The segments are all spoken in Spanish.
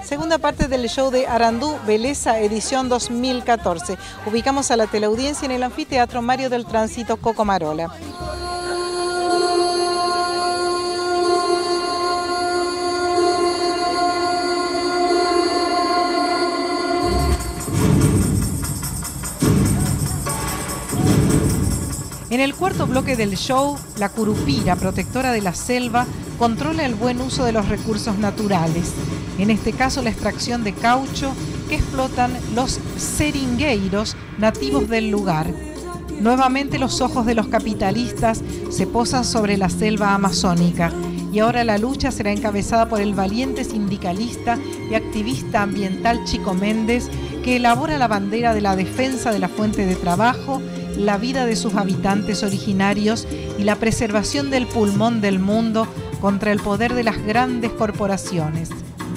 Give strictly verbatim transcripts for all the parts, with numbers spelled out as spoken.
Segunda parte del show de Arandú Beleza, edición dos mil catorce. Ubicamos a la teleaudiencia en el Anfiteatro Mario del Tránsito Cocomarola. En el cuarto bloque del show, la curupira, protectora de la selva, controla el buen uso de los recursos naturales. En este caso, la extracción de caucho que explotan los seringueiros nativos del lugar. Nuevamente los ojos de los capitalistas se posan sobre la selva amazónica y ahora la lucha será encabezada por el valiente sindicalista y activista ambiental Chico Méndez, que elabora la bandera de la defensa de la fuente de trabajo, la vida de sus habitantes originarios y la preservación del pulmón del mundo contra el poder de las grandes corporaciones.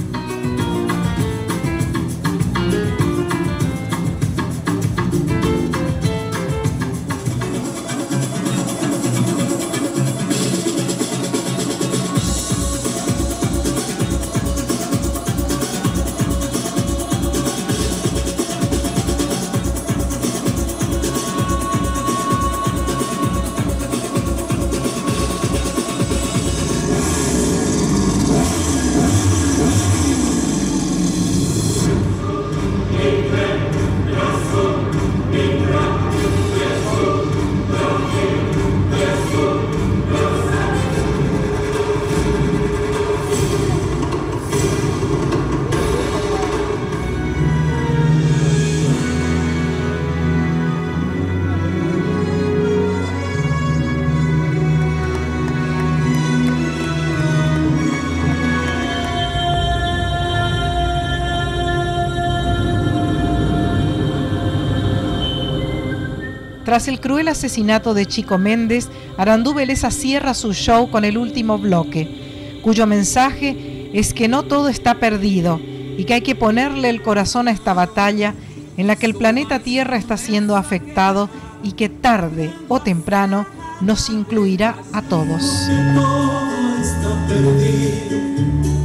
Tras el cruel asesinato de Chico Méndez, Arandú Beleza cierra su show con el último bloque, cuyo mensaje es que no todo está perdido y que hay que ponerle el corazón a esta batalla en la que el planeta Tierra está siendo afectado y que tarde o temprano nos incluirá a todos. Todo está perdido.